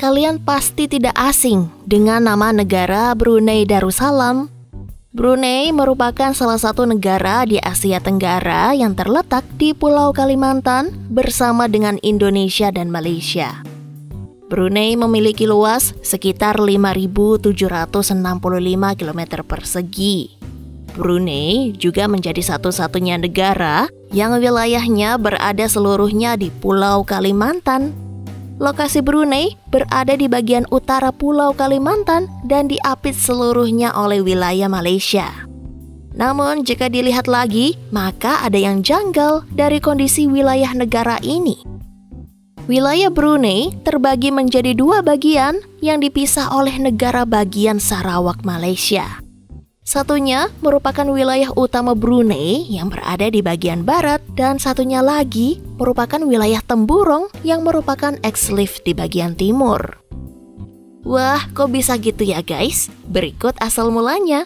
kalian pasti tidak asing dengan nama negara Brunei Darussalam. Brunei merupakan salah satu negara di Asia Tenggara yang terletak di Pulau Kalimantan bersama dengan Indonesia dan Malaysia. Brunei memiliki luas sekitar 5.765 km persegi. Brunei juga menjadi satu-satunya negara yang wilayahnya berada seluruhnya di Pulau Kalimantan. Lokasi Brunei berada di bagian utara Pulau Kalimantan dan diapit seluruhnya oleh wilayah Malaysia. Namun jika dilihat lagi, maka ada yang janggal dari kondisi wilayah negara ini. Wilayah Brunei terbagi menjadi dua bagian yang dipisah oleh negara bagian Sarawak, Malaysia. Satunya merupakan wilayah utama Brunei yang berada di bagian barat dan satunya lagi merupakan wilayah Temburong yang merupakan ex-Leaf di bagian timur. Wah, kok bisa gitu ya guys? Berikut asal mulanya.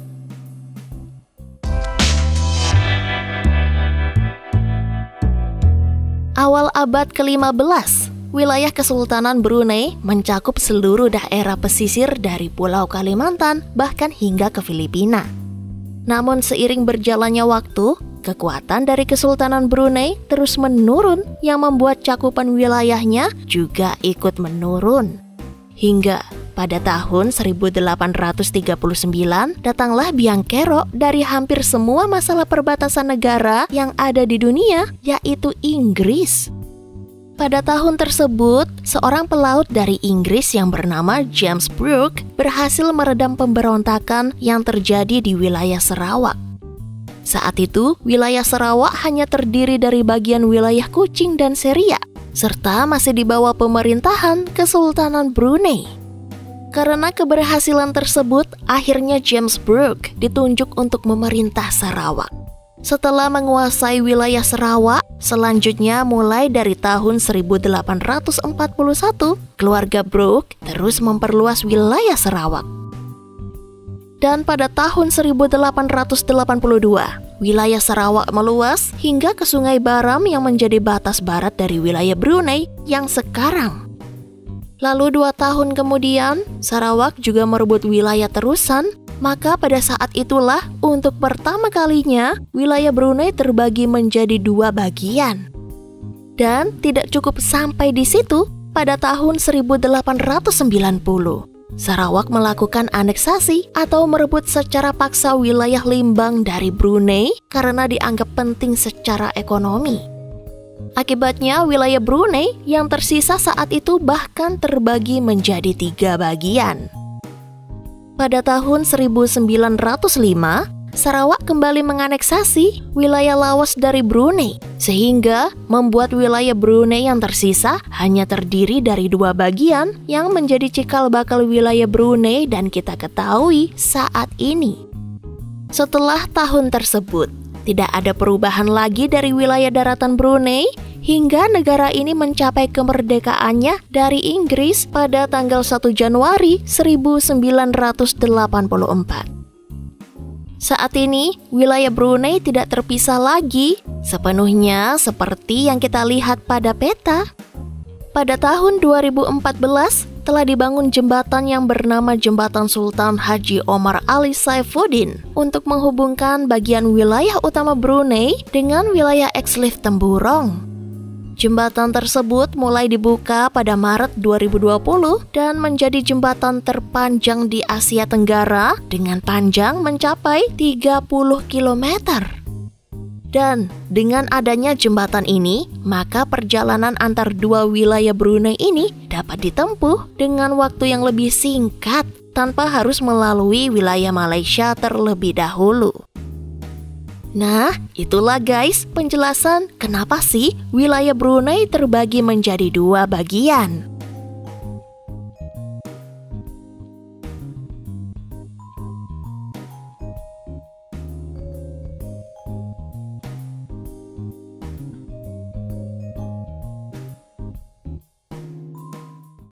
Awal abad ke-15, wilayah Kesultanan Brunei mencakup seluruh daerah pesisir dari Pulau Kalimantan bahkan hingga ke Filipina. Namun seiring berjalannya waktu, kekuatan dari Kesultanan Brunei terus menurun yang membuat cakupan wilayahnya juga ikut menurun. Hingga pada tahun 1839 datanglah biang kerok dari hampir semua masalah perbatasan negara yang ada di dunia, yaitu Inggris. Pada tahun tersebut, seorang pelaut dari Inggris yang bernama James Brooke berhasil meredam pemberontakan yang terjadi di wilayah Sarawak. Saat itu, wilayah Sarawak hanya terdiri dari bagian wilayah Kuching dan Seria, serta masih di bawah pemerintahan Kesultanan Brunei. Karena keberhasilan tersebut, akhirnya James Brooke ditunjuk untuk memerintah Sarawak. Setelah menguasai wilayah Sarawak, selanjutnya mulai dari tahun 1841, keluarga Brooke terus memperluas wilayah Sarawak. Dan pada tahun 1882, wilayah Sarawak meluas hingga ke Sungai Baram yang menjadi batas barat dari wilayah Brunei yang sekarang. Lalu 2 tahun kemudian, Sarawak juga merebut wilayah terusan. Maka pada saat itulah untuk pertama kalinya wilayah Brunei terbagi menjadi 2 bagian. Dan tidak cukup sampai di situ, pada tahun 1890, Sarawak melakukan aneksasi atau merebut secara paksa wilayah Limbang dari Brunei karena dianggap penting secara ekonomi. Akibatnya wilayah Brunei yang tersisa saat itu bahkan terbagi menjadi 3 bagian. Pada tahun 1905, Sarawak kembali menganeksasi wilayah Laos dari Brunei, sehingga membuat wilayah Brunei yang tersisa hanya terdiri dari 2 bagian yang menjadi cikal bakal wilayah Brunei dan kita ketahui saat ini. Setelah tahun tersebut, tidak ada perubahan lagi dari wilayah daratan Brunei hingga negara ini mencapai kemerdekaannya dari Inggris pada tanggal 1 Januari 1984. Saat ini, wilayah Brunei tidak terpisah lagi sepenuhnya seperti yang kita lihat pada peta. Pada tahun 2014, telah dibangun jembatan yang bernama Jembatan Sultan Haji Omar Ali Saifuddin untuk menghubungkan bagian wilayah utama Brunei dengan wilayah ex-Leaf Temburong. Jembatan tersebut mulai dibuka pada Maret 2020 dan menjadi jembatan terpanjang di Asia Tenggara dengan panjang mencapai 30 km. Dan dengan adanya jembatan ini, maka perjalanan antar 2 wilayah Brunei ini dapat ditempuh dengan waktu yang lebih singkat tanpa harus melalui wilayah Malaysia terlebih dahulu. Nah, itulah guys penjelasan kenapa sih wilayah Brunei terbagi menjadi 2 bagian.